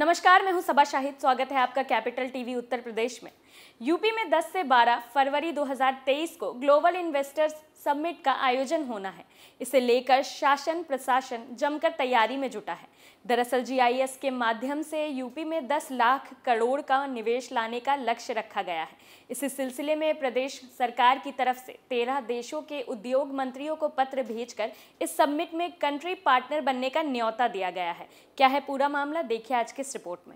नमस्कार, मैं हूं सबा शाहिद। स्वागत है आपका कैपिटल टीवी उत्तर प्रदेश में। यूपी में 10 से 12 फरवरी 2023 को ग्लोबल इन्वेस्टर्स समिट का आयोजन होना है। इसे लेकर शासन प्रशासन जमकर तैयारी में जुटा है। दरअसल जीआईएस के माध्यम से यूपी में 10 लाख करोड़ का निवेश लाने का लक्ष्य रखा गया है। इसी सिलसिले में प्रदेश सरकार की तरफ से 13 देशों के उद्योग मंत्रियों को पत्र भेजकर इस समिट में कंट्री पार्टनर बनने का न्योता दिया गया है। क्या है पूरा मामला, देखिए आज की इस रिपोर्ट में।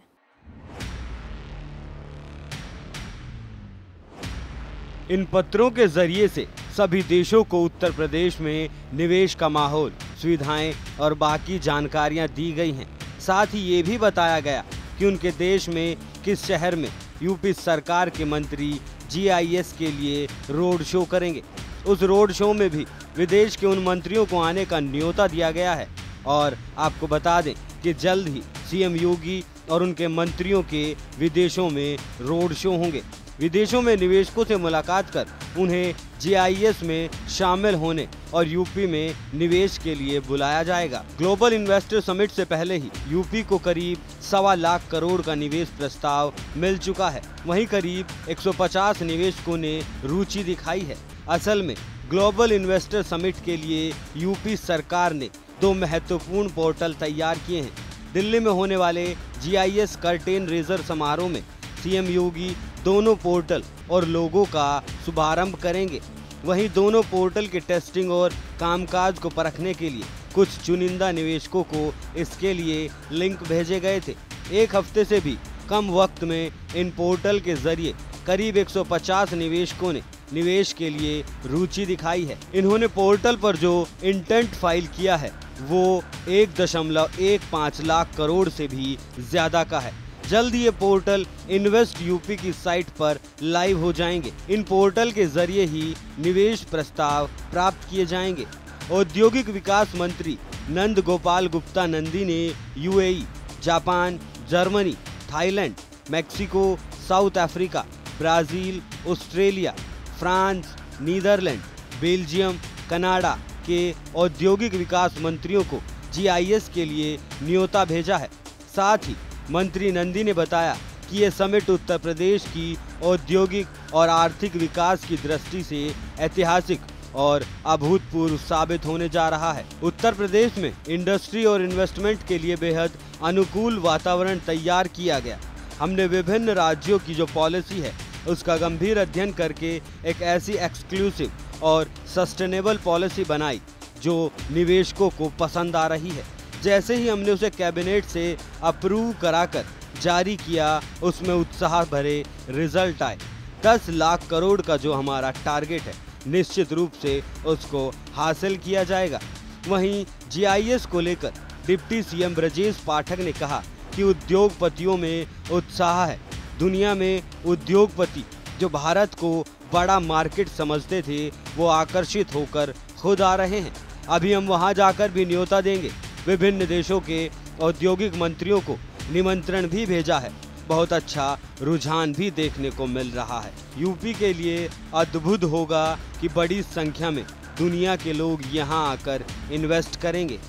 इन पत्रों के जरिए से सभी देशों को उत्तर प्रदेश में निवेश का माहौल, सुविधाएं और बाकी जानकारियां दी गई हैं। साथ ही ये भी बताया गया कि उनके देश में किस शहर में यूपी सरकार के मंत्री जीआईएस के लिए रोड शो करेंगे। उस रोड शो में भी विदेश के उन मंत्रियों को आने का न्योता दिया गया है। और आपको बता दें कि जल्द ही सीएम योगी और उनके मंत्रियों के विदेशों में रोड शो होंगे। विदेशों में निवेशकों से मुलाकात कर उन्हें जीआईएस में शामिल होने और यूपी में निवेश के लिए बुलाया जाएगा। ग्लोबल इन्वेस्टर समिट से पहले ही यूपी को करीब 1.25 लाख करोड़ का निवेश प्रस्ताव मिल चुका है। वहीं करीब 150 निवेशकों ने रुचि दिखाई है। असल में ग्लोबल इन्वेस्टर समिट के लिए यूपी सरकार ने 2 महत्वपूर्ण पोर्टल तैयार किए हैं। दिल्ली में होने वाले जीआईएस कर्टेन रेजर समारोह में सीएम योगी दोनों पोर्टल और लोगों का शुभारंभ करेंगे। वहीं दोनों पोर्टल के टेस्टिंग और कामकाज को परखने के लिए कुछ चुनिंदा निवेशकों को इसके लिए लिंक भेजे गए थे। एक हफ्ते से भी कम वक्त में इन पोर्टल के जरिए करीब 150 निवेशकों ने निवेश के लिए रुचि दिखाई है। इन्होंने पोर्टल पर जो इंटेंट फाइल किया है वो 1.15 लाख करोड़ से भी ज्यादा का है। जल्द ये पोर्टल इन्वेस्ट यूपी की साइट पर लाइव हो जाएंगे। इन पोर्टल के जरिए ही निवेश प्रस्ताव प्राप्त किए जाएंगे। औद्योगिक विकास मंत्री नंद गोपाल गुप्ता नंदी ने UAE, Japan, Germany, Thailand, Mexico, South Africa, Brazil, Australia, France, Netherland, Belgium, Canada के औद्योगिक विकास मंत्रियों को जीआईएस के लिए न्योता भेजा है। साथ ही मंत्री नंदी ने बताया कि यह समिट उत्तर प्रदेश की औद्योगिक और आर्थिक विकास की दृष्टि से ऐतिहासिक और अभूतपूर्व साबित होने जा रहा है। उत्तर प्रदेश में इंडस्ट्री और इन्वेस्टमेंट के लिए बेहद अनुकूल वातावरण तैयार किया गया। हमने विभिन्न राज्यों की जो पॉलिसी है उसका गंभीर अध्ययन करके एक ऐसी एक्सक्लूसिव और सस्टेनेबल पॉलिसी बनाई जो निवेशकों को पसंद आ रही है। जैसे ही हमने उसे कैबिनेट से अप्रूव कराकर जारी किया, उसमें उत्साह भरे रिजल्ट आए। 10 लाख करोड़ का जो हमारा टारगेट है, निश्चित रूप से उसको हासिल किया जाएगा। वहीं जीआईएस को लेकर डिप्टी सीएम ब्रजेश पाठक ने कहा कि उद्योगपतियों में उत्साह है। दुनिया में उद्योगपति जो भारत को बड़ा मार्केट समझते थे, वो आकर्षित होकर खुद आ रहे हैं। अभी हम वहां जाकर भी न्योता देंगे। विभिन्न देशों के औद्योगिक मंत्रियों को निमंत्रण भी भेजा है। बहुत अच्छा रुझान भी देखने को मिल रहा है। यूपी के लिए अद्भुत होगा कि बड़ी संख्या में दुनिया के लोग यहां आकर इन्वेस्ट करेंगे।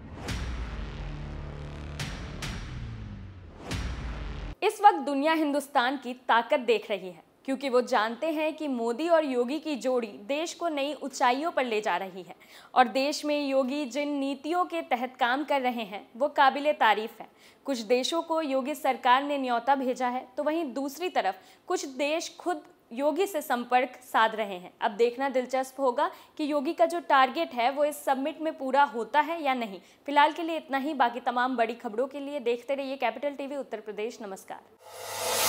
इस वक्त दुनिया हिंदुस्तान की ताकत देख रही है, क्योंकि वो जानते हैं कि मोदी और योगी की जोड़ी देश को नई ऊंचाइयों पर ले जा रही है। और देश में योगी जिन नीतियों के तहत काम कर रहे हैं वो काबिले तारीफ है। कुछ देशों को योगी सरकार ने न्योता भेजा है, तो वहीं दूसरी तरफ कुछ देश खुद योगी से संपर्क साध रहे हैं। अब देखना दिलचस्प होगा कि योगी का जो टारगेट है वो इस समिट में पूरा होता है या नहीं। फिलहाल के लिए इतना ही। बाकी तमाम बड़ी खबरों के लिए देखते रहिए कैपिटल टीवी उत्तर प्रदेश। नमस्कार।